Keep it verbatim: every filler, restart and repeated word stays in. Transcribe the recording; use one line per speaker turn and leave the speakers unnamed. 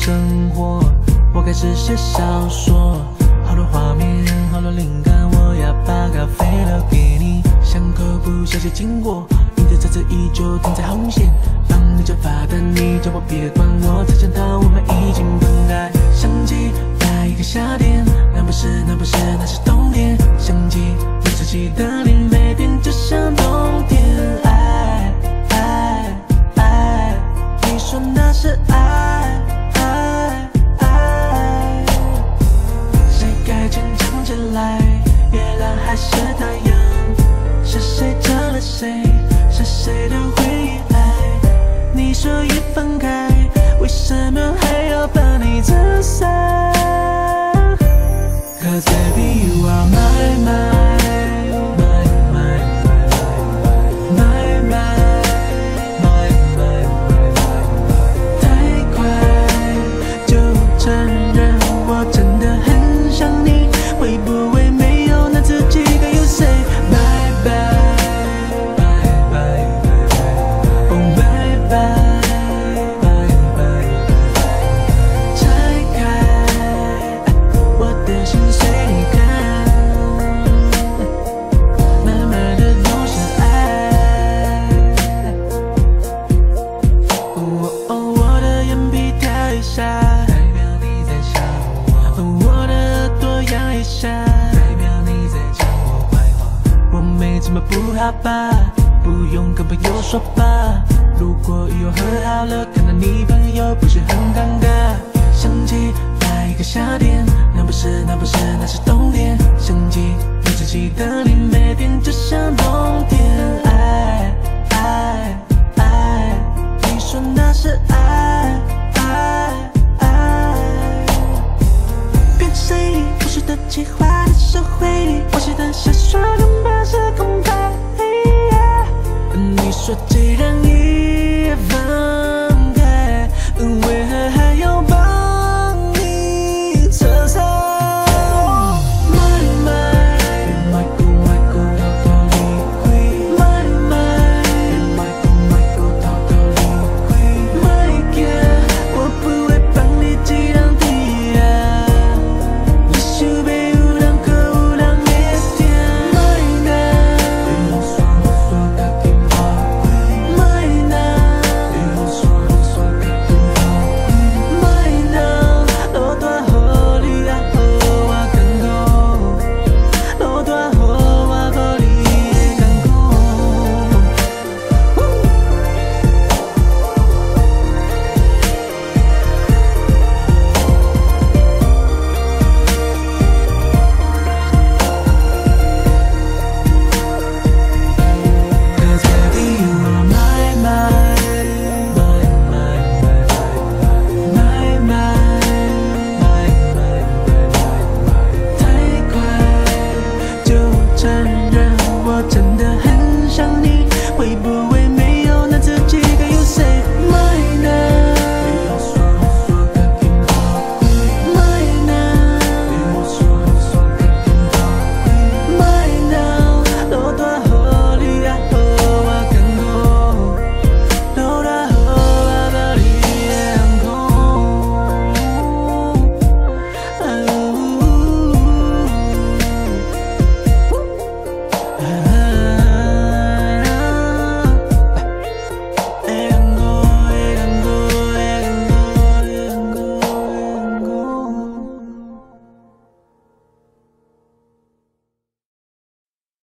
生活，我开始写小说，好多画面，好多灵感，我要把咖啡留给你。巷口不小心经过，你的车子依旧停在红线，帮你叫罚单，你叫我别管我，才想到我们已经分开。想起那一个夏天，那不是那不是那是冬天，想起你自己的脸，每天就像冬天。爱爱爱，你说那是爱爱爱，谁该坚强起来？月亮还是太阳？是谁救了谁？是谁的回忆爱？你说已分开，为什么还要把你拆散 ？Cause baby you are my my my my my my my my my， 太快就承认我真的很想你，会不会没有那自己该有谁？ Bye bye bye bye oh bye bye bye bye， 拆开我的心随你看，慢慢的都是爱。哦哦，我的眼皮跳一下，代表你在想我；我的耳朵痒一下，代表你在讲我坏话。我没这么不好吧？不用跟朋友说吧。如果以后和好了，看到你朋友不是很尴尬？想起那一个夏天，那不是那不是那是冬天。想起你自己的脸，每天就像冬天。爱爱爱，你说那是爱爱爱。变谁？不是的计划的社会，我写的小说更不是公开。你说既然已